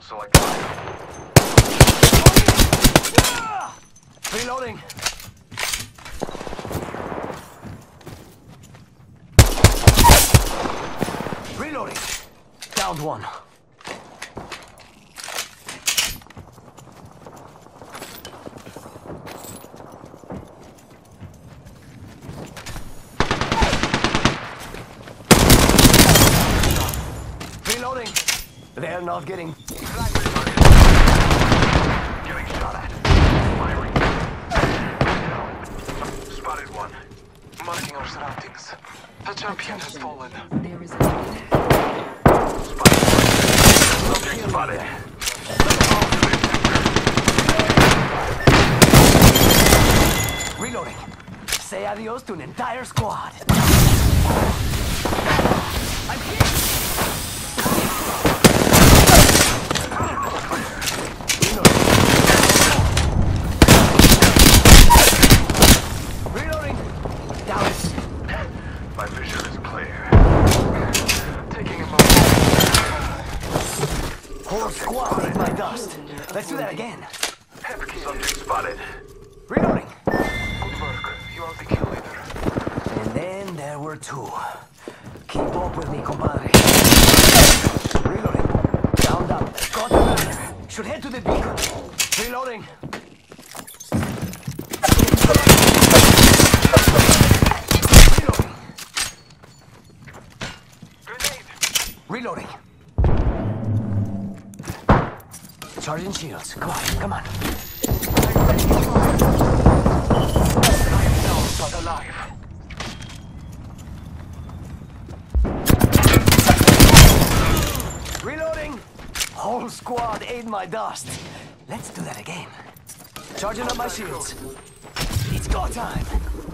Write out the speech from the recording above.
so I got him. Reloading. Reloading. Downed one. Reloading. They're not getting... Getting shot at. Firing. Spotted one. Marking our surroundings. The champion has fallen. There is a Spotted one. Subject spotted. Reloading. Say adios to an entire squad. I'm here. Reloading. Down. My vision is clear. Taking a moment. Whole squad ate my dust. Let's do that again. Subject spotted. Reloading. Good work. You are the kill leader. And then there were two. Keep up with me, compadre. Reloading. Downed up. Got the runner. Should head to the beacon. Reloading. Reloading. Reloading. Charging shields. Come on, come on. I am down, but alive. Reloading! Whole squad ate my dust. Let's do that again. Charging up my shields. It's go time.